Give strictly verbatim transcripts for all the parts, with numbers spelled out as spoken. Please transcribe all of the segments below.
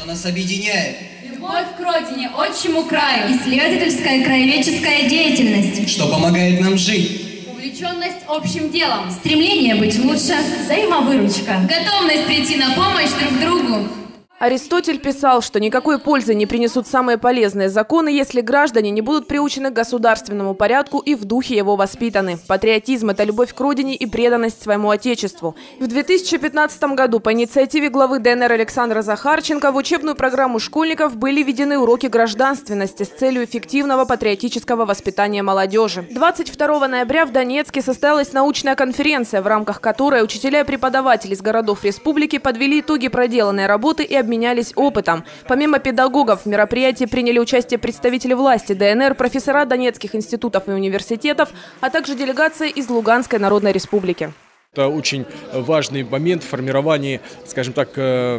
что нас объединяет. Любовь к родине, отчему краю. Исследовательская и краеведческая деятельность. Что помогает нам жить. Увлеченность общим делом. Стремление быть лучше. Взаимовыручка. Готовность прийти на помощь друг другу. Аристотель писал, что никакой пользы не принесут самые полезные законы, если граждане не будут приучены к государственному порядку и в духе его воспитаны. Патриотизм – это любовь к родине и преданность своему отечеству. В две тысячи пятнадцатом году по инициативе главы ДНР Александра Захарченко в учебную программу школьников были введены уроки гражданственности с целью эффективного патриотического воспитания молодежи. двадцать второго ноября в Донецке состоялась научная конференция, в рамках которой учителя и преподаватели из городов республики подвели итоги проделанной работы и обменялись менялись опытом. Помимо педагогов в мероприятии приняли участие представители власти ДНР, профессора донецких институтов и университетов, а также делегация из Луганской Народной Республики. Это очень важный момент в формировании, скажем так,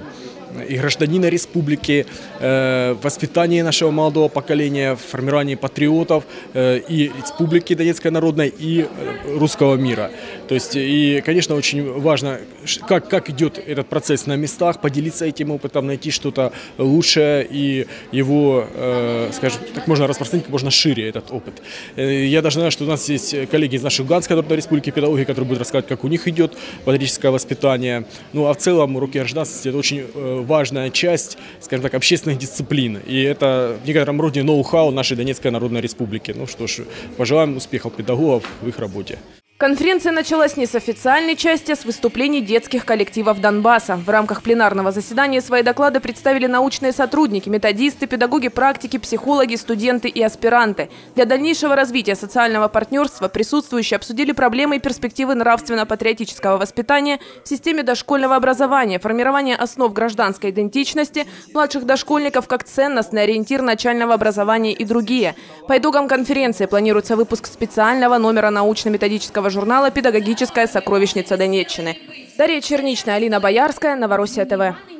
и гражданина республики, воспитание нашего молодого поколения, формирование патриотов и республики Донецкой Народной, и русского мира. То есть, и, конечно, очень важно, как, как идет этот процесс на местах, поделиться этим опытом, найти что-то лучшее и его, скажем так, можно распространить как можно шире, этот опыт. Я даже знаю, что у нас есть коллеги из нашей Луганской Народной Республики, педагоги, которые будут рассказывать, как у них идет патриотическое воспитание. Ну, а в целом уроки гражданственности – это очень важная часть, скажем так, общественных дисциплин. И это в некотором роде ноу-хау нашей Донецкой Народной Республики. Ну что ж, пожелаем успехов педагогов в их работе. Конференция началась не с официальной части, а с выступлений детских коллективов Донбасса. В рамках пленарного заседания свои доклады представили научные сотрудники, методисты, педагоги практики, психологи, студенты и аспиранты. Для дальнейшего развития социального партнерства присутствующие обсудили проблемы и перспективы нравственно-патриотического воспитания в системе дошкольного образования, формирование основ гражданской идентичности, младших дошкольников как ценностный ориентир начального образования и другие. По итогам конференции планируется выпуск специального номера научно-методического журнала «Педагогическая сокровищница Донеччины». Дарья Черничная, Алина Боярская, Новороссия ТВ.